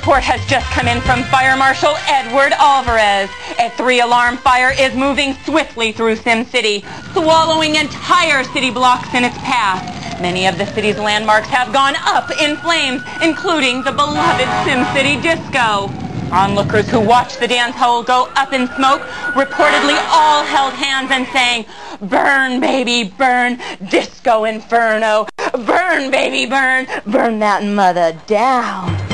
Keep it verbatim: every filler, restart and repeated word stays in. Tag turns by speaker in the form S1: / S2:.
S1: report has just come in from Fire Marshal Edward Alvarez. A three-alarm fire is moving swiftly through SimCity, swallowing entire city blocks in its path. Many of the city's landmarks have gone up in flames, including the beloved SimCity disco. Onlookers who watched the dance hall go up in smoke reportedly all held hands and sang, "Burn, baby, burn, disco inferno. Burn, baby, burn, burn that mother down."